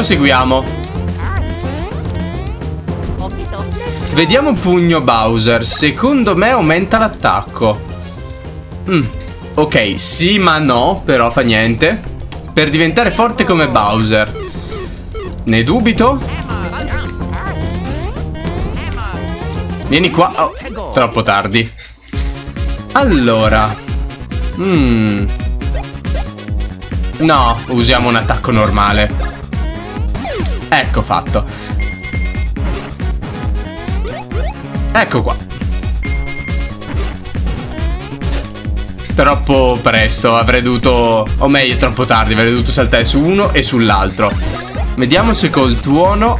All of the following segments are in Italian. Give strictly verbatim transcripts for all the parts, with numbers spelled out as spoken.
proseguiamo. Vediamo pugno Bowser. Secondo me aumenta l'attacco. mm. Ok, sì ma no, però fa niente. Per diventare forte come Bowser. Ne dubito. Vieni qua. Oh, troppo tardi. Allora mm. No, usiamo un attacco normale. Ecco fatto. Ecco qua. Troppo presto, avrei dovuto... O meglio, troppo tardi, avrei dovuto saltare su uno e sull'altro. Vediamo se col tuono...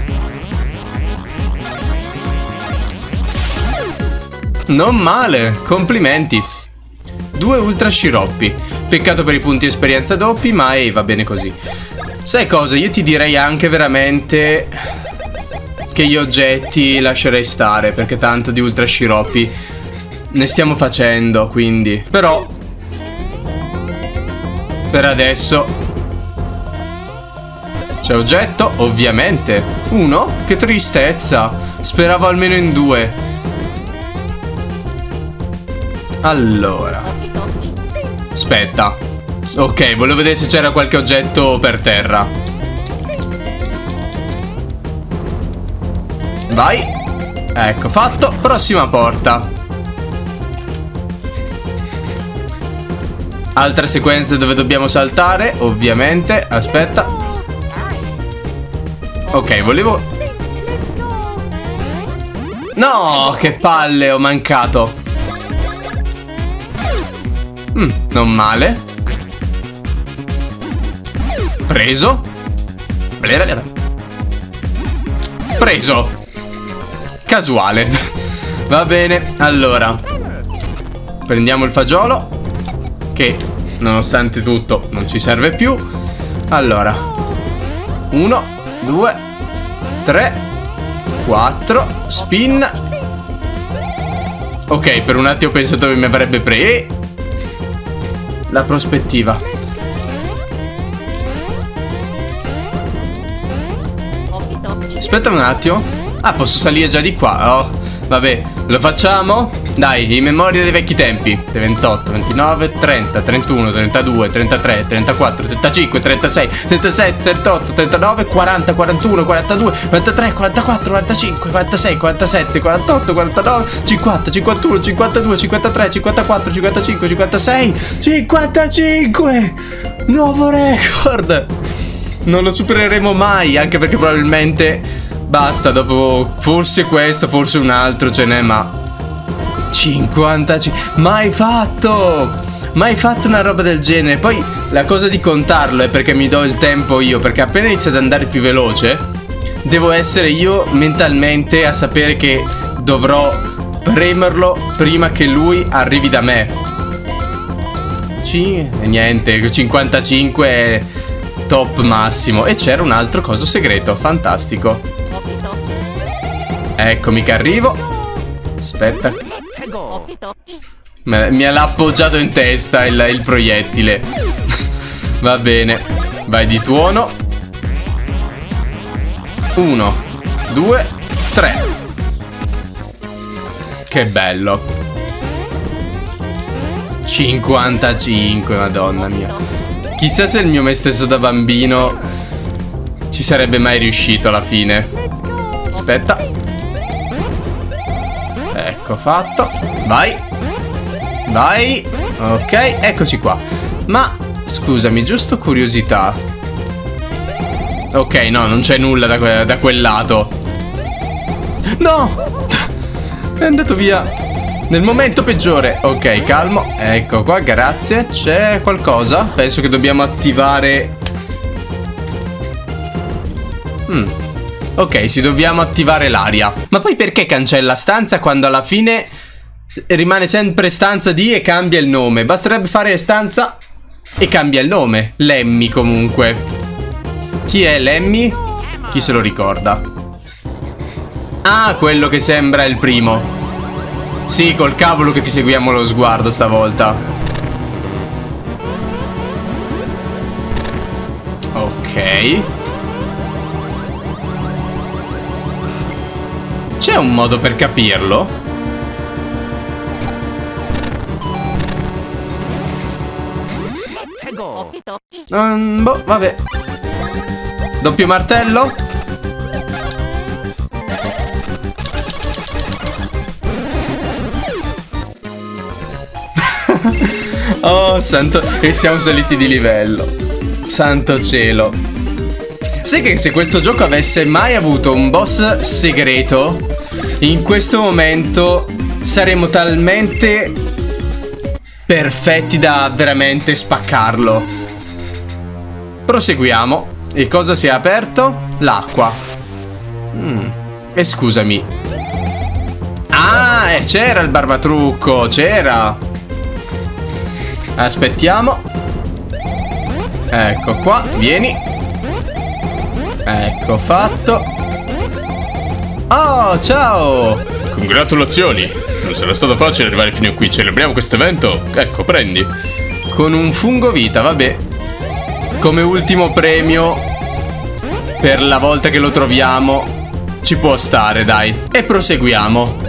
Non male, complimenti. Due ultra sciroppi. Peccato per i punti esperienza doppi, ma ehi, va bene così. Sai cosa? Io ti direi anche veramente che gli oggetti lascerei stare, perché tanto di ultra sciroppi ne stiamo facendo, quindi. Però per adesso c'è oggetto, ovviamente. Uno? Che tristezza. Speravo almeno in due. Allora, aspetta. Ok, volevo vedere se c'era qualche oggetto per terra. Vai. Ecco, fatto. Prossima porta. Altre sequenze dove dobbiamo saltare, ovviamente. Aspetta. Ok, volevo... No, che palle, ho mancato. Mm, non male. Preso. Preso. Casuale. Va bene, allora prendiamo il fagiolo, che nonostante tutto non ci serve più. Allora, uno, due, tre, quattro. Spin. Ok, per un attimo ho pensato che mi avrebbe preso. La prospettiva. Aspetta un attimo. Ah, posso salire già di qua. Oh, vabbè, lo facciamo? Dai, in memoria dei vecchi tempi. ventotto, ventinove, trenta, trentuno, trentadue, trentatré, trentaquattro, trentacinque, trentasei, trentasette, trentotto, trentanove, quaranta, quarantuno, quarantadue, quarantatré, quarantaquattro, quarantacinque, quarantasei, quarantasette, quarantotto, quarantanove, cinquanta, cinquantuno, cinquantadue, cinquantatré, cinquantaquattro, cinquantacinque, cinquantasei, cinquantacinque! Nuovo record! Non lo supereremo mai, anche perché probabilmente basta, dopo forse questo, forse un altro ce n'è, ma cinquantacinque, mai fatto! Mai fatto una roba del genere. Poi la cosa di contarlo è perché mi do il tempo io, perché appena inizia ad andare più veloce devo essere io mentalmente a sapere che dovrò premerlo prima che lui arrivi da me. C e niente, cinquantacinque è top massimo. E c'era un altro coso segreto, fantastico. Eccomi che arrivo. Aspetta. Mi ha appoggiato in testa il, il proiettile. Va bene. Vai di tuono. Uno, due, tre. Che bello. cinquantacinque, madonna mia. Chissà se il mio me stesso da bambino ci sarebbe mai riuscito alla fine. Aspetta. Ecco fatto. Vai. Vai. Ok, eccoci qua. Ma scusami, giusto curiosità. Ok, no, non c'è nulla da, que da quel lato. No. È andato via nel momento peggiore. Ok, calmo. Ecco qua, grazie. C'è qualcosa? Penso che dobbiamo attivare. Hmm. Ok, sì, dobbiamo attivare l'aria. Ma poi perché cancella stanza quando alla fine rimane sempre stanza di e cambia il nome? Basterebbe fare stanza e cambia il nome. Lemmy comunque. Chi è Lemmy? Chi se lo ricorda? Ah, quello che sembra il primo. Sì, col cavolo che ti seguiamo lo sguardo stavolta. Ok. c'è un modo per capirlo? Um, boh, vabbè. Doppio martello? Oh, santo. E siamo saliti di livello. Santo cielo. Sai che se questo gioco avesse mai avuto un boss segreto, in questo momento saremmo talmente perfetti da veramente spaccarlo. Proseguiamo. E cosa si è aperto? L'acqua. mm. E scusami. Ah, eh, c'era il barbatrucco. C'era. Aspettiamo. Ecco qua, vieni. Ecco fatto. Oh, ciao. Congratulazioni. Non sarà stato facile arrivare fino a qui. Celebriamo questo evento. Ecco, prendi. Con un fungo vita, vabbè. Come ultimo premio, per la volta che lo troviamo, ci può stare, dai. E proseguiamo.